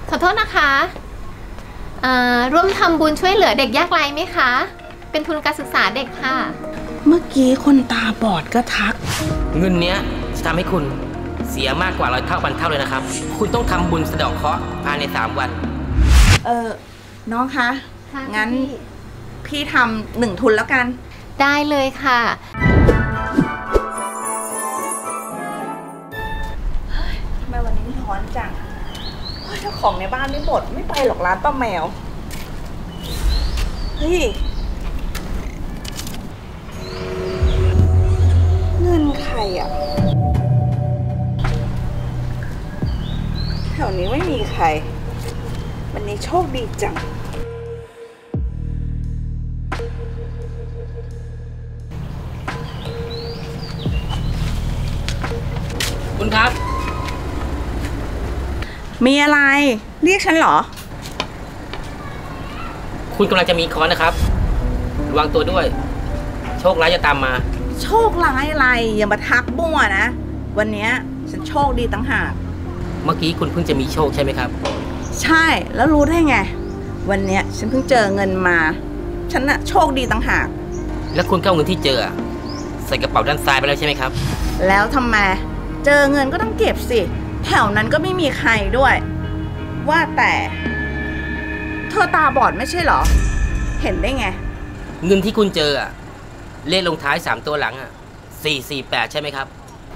ขอโทษนะคะร่วมทำบุญช่วยเหลือเด็กยากไร้ไหมคะเป็นทุนการศึกษาเด็กค่ะเมื่อกี้คนตาบอดก็ทักเงินเนี้ยจะทำให้คุณเสียมากกว่า100 เท่าพันเท่าเลยนะครับคุณต้องทำบุญสะเดาะเคราะห์ภายใน3 วันน้องคะงั้นพี่ทำ1 ทุนแล้วกันได้เลยค่ะทำไมวันนี้ร้อนจังเจ้าของในบ้านไม่หมดไม่ไปหรอกร้านป้าแมวเฮ้ยเงินใครอะแถวนี้ไม่มีใครวันนี้โชคดีจังคุณครับมีอะไรเรียกฉันเหรอคุณกำลังจะมีเคราะห์นะครับระวังตัวด้วยโชคร้ายจะตามมาโชคร้ายอะไรอย่ามาทักมั่วนะวันนี้ฉันโชคดีตั้งหากเมื่อกี้คุณเพิ่งจะมีโชคใช่ไหมครับใช่แล้วรู้ได้ไงวันนี้ฉันเพิ่งเจอเงินมาฉันน่ะโชคดีตั้งหากแล้วคุณเข้าเงินที่เจอใส่กระเป๋าด้านซ้ายไปแล้วใช่ไหมครับแล้วทำไมเจอเงินก็ต้องเก็บสิแถวนั้นก็ไม่มีใครด้วยว่าแต่เธอตาบอดไม่ใช่เหรอเห็นได้ไงเงินที่คุณเจอเลขลงท้าย3 ตัวหลัง448ใช่ไหมครับ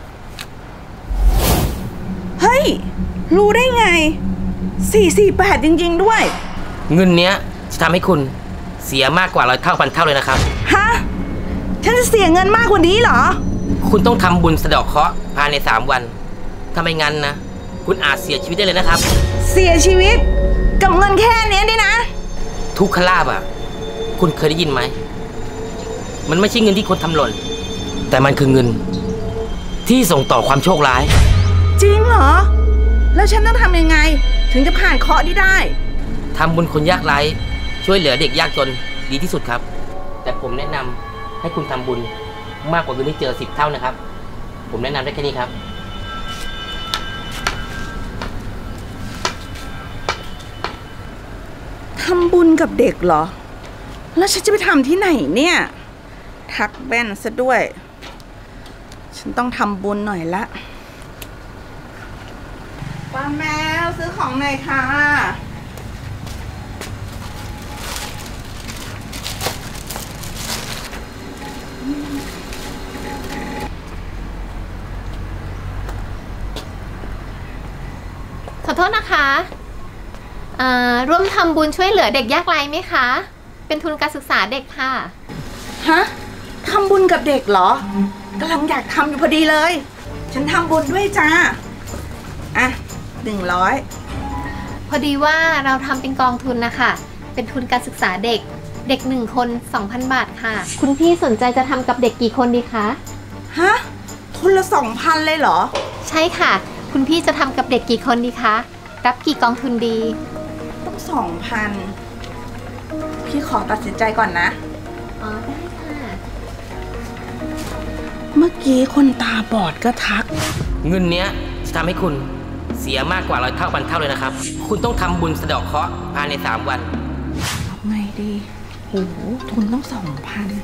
เฮ้ยรู้ได้ไง448จริงๆด้วยเงินเนี้ยจะทำให้คุณเสียมากกว่า100 เท่าพันเท่าเลยนะครับฮะฉันจะเสียเงินมากกว่านี้เหรอคุณต้องทำบุญสะเดาะเคราะห์ภายใน3 วันถ้าไม่งั้นนะคุณอาจเสียชีวิตได้เลยนะครับเสียชีวิตกับเงินแค่นี้ดินะทุกขลาภคุณเคยได้ยินไหมมันไม่ใช่เงินที่คนทำหล่นแต่มันคือเงินที่ส่งต่อความโชคร้ายจริงเหรอแล้วฉันต้องทำยังไงถึงจะผ่านเคราะห์นี้ได้ทำบุญคนยากไร้ช่วยเหลือเด็กยากจนดีที่สุดครับแต่ผมแนะนำให้คุณทำบุญมากกว่าเงินที่เจอ10 เท่านะครับผมแนะนำได้แค่นี้ครับทำบุญกับเด็กเหรอแล้วฉันจะไปทำที่ไหนเนี่ยทักแบนซะด้วยฉันต้องทำบุญหน่อยละป้าแมวซื้อของหน่อยค่ะขอโทษนะคะร่วมทำบุญช่วยเหลือเด็กยากไร้ไหมคะเป็นทุนการศึกษาเด็กค่ะฮะทำบุญกับเด็กเหรอกำลังอยากทำอยู่พอดีเลยฉันทำบุญด้วยจ้าอ่ะ100 พอดีว่าเราทำเป็นกองทุนนะคะเป็นทุนการศึกษาเด็ก1 คน 2,000 บาทค่ะคุณพี่สนใจจะทำกับเด็กกี่คนดีคะฮะทุนละ 2,000เลยเหรอใช่ค่ะคุณพี่จะทำกับเด็กกี่คนดีคะรับกี่กองทุนดีต้อง2,000พี่ขอตัดสินใจก่อนนะอ๋อได้ค่ะเมื่อกี้คนตาบอดก็ทักเงินเนี้ยจะทำให้คุณเสียมากกว่า100 เท่าพันเท่าเลยนะครับคุณต้องทำบุญสะเดาะเคราะห์ภายใน3 วันไงดีโอ้โหทุนต้อง2,000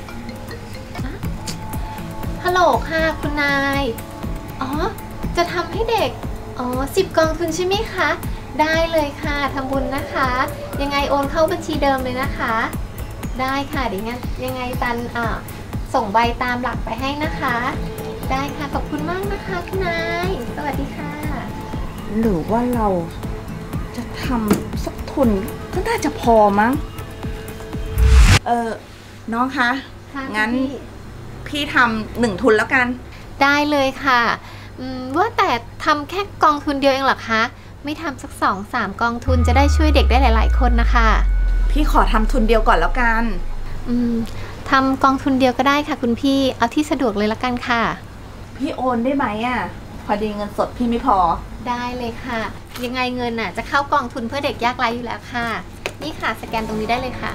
ฮัลโหลค่ะคุณนายอ๋อจะทำให้เด็ก10 กองทุนใช่ไหมคะได้เลยค่ะทำบุญนะคะยังไงโอนเข้าบัญชีเดิมเลยนะคะได้ค่ะเดี๋ยวงั้นยังไงตันส่งใบตามหลักไปให้นะคะได้ค่ะขอบคุณมากนะคะคุณนายสวัสดีค่ะหรือว่าเราจะทำสักทุนก็น่าจะพอมั้งน้องคะงั้นพี่ทำ1 ทุนแล้วกันได้เลยค่ะว่าแต่ทำแค่กองทุนเดียวเองเหรอคะไม่ทำสัก2-3 กองทุนจะได้ช่วยเด็กได้หลายๆคนนะคะพี่ขอทำทุนเดียวก่อนแล้วกันทำกองทุนเดียวก็ได้ค่ะคุณพี่เอาที่สะดวกเลยละกันค่ะพี่โอนได้ไหมพอดีเงินสดพี่ไม่พอได้เลยค่ะยังไงเงินจะเข้ากองทุนเพื่อเด็กยากไร้อยู่แล้วค่ะนี่ค่ะสแกนตรงนี้ได้เลยค่ะ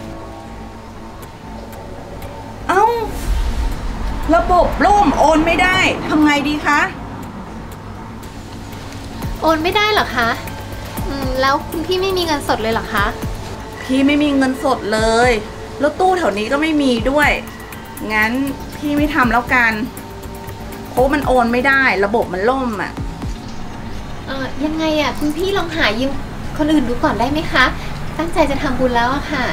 เอ้าระบบล่มโอนไม่ได้ทำไงดีคะโอนไม่ได้เหรอคะแล้วคุณพี่ไม่มีเงินสดเลยเหรอคะพี่ไม่มีเงินสดเลยแล้วตู้แถวนี้ก็ไม่มีด้วยงั้นพี่ไม่ทำแล้วกันเพราะมันโอนไม่ได้ระบบมันล่มอ่ะยังไงอะคุณพี่ลองหายืมคนอื่นดูก่อนได้ไหมคะ ตั้งใจจะทำบุญแล้วอะค่ะ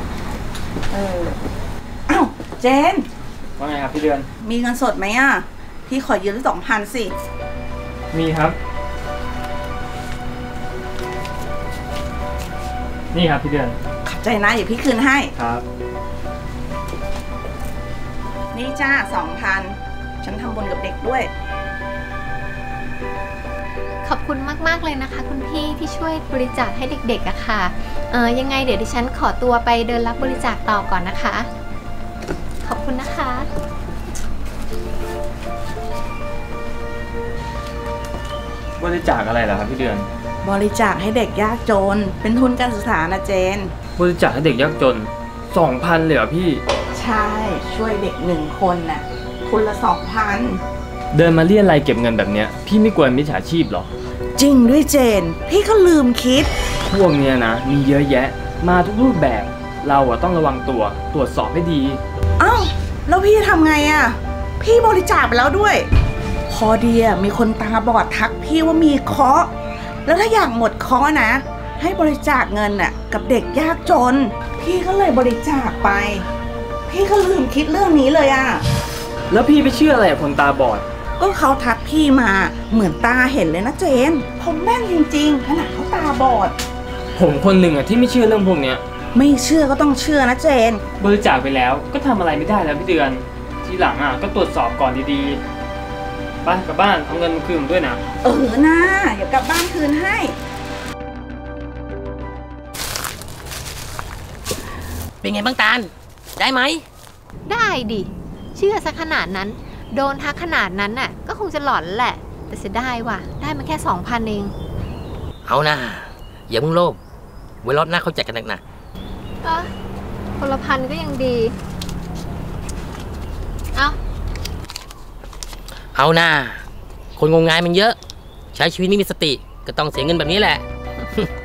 อ้าวเจนว่าไงครับพี่เดือนมีเงินสดไหมอ่ะพี่ขอยืม2,000สิมีครับ นี่ครับพี่เดือนขอบใจนะเดี๋ยวพี่คืนให้ครับนี่จ้า2,000ฉันทำบุญกับเด็กด้วยขอบคุณมากๆเลยนะคะ คุณพี่ที่ช่วยบริจาคให้เด็กๆอะค่ะ ยังไงเดี๋ยวดิฉันขอตัวไปเดินรับบริจาคต่อก่อนนะคะ ขอบคุณนะคะบริจาคอะไรล่ะครับพี่เดือนบริจาคให้เด็กยากจน เป็นทุนการศึกษานะเจนบริจาคให้เด็กยากจน 2,000เลยเหรอพี่ใช่ช่วยเด็ก1 คนน่ะคนละ 2,000 เดินมาเรียรายเก็บเงินแบบเนี้ยพี่ไม่กลัวมิจฉาชีพเหรอจริงด้วยเจน พี่ก็ลืมคิดพวกเนี้ยนะมีเยอะแยะ มาทุกรูปแบบ เราอะต้องระวังตัวตรวจสอบให้ดีเอ้าแล้วพี่ทำไงอ่ะพี่บริจาคไปแล้วด้วย พอดีอะมีคนตาบอดทักพี่ว่ามีเคราะห์แล้วถ้าอยากหมดเคราะห์นะ ให้บริจาคเงินน่ะกับเด็กยากจน พี่ก็เลยบริจาคไป พี่ก็ลืมคิดเรื่องนี้เลยอ่ะแล้วพี่ไปเชื่ออะไรกับคนตาบอดก็เขาทักพี่มาเหมือนตาเห็นเลยนะเจนผมแม่นจริงๆขนาดเขาตาบอดผมคนหนึ่งอะที่ไม่เชื่อเรื่องพวกเนี้ยไม่เชื่อก็ต้องเชื่อนะเจนบริจาคไปแล้วก็ทำอะไรไม่ได้แล้วพี่เดือน ทีหลังอะก็ตรวจสอบก่อนดีๆ ไปกลับบ้านเอาเงินมาคืนผมด้วยนะนะเดี๋ยวกลับบ้านคืนให้เป็นไงบ้างตาล ได้ไหมได้ดิ เชื่อซะขนาดนั้น โดนทักขนาดนั้นน่ะ ก็คงจะหลอนแหละ แต่เสียดายว่ะ ได้มาแค่ 2,000 เองเอานะอย่าเพิ่งโลภไว้รอบหน้าเข้าใจกันนะคนละพันก็ยังดีเอานะคนงมงายมันเยอะ ใช้ชีวิตไม่มีสติก็ต้องเสียเงินแบบนี้แหละ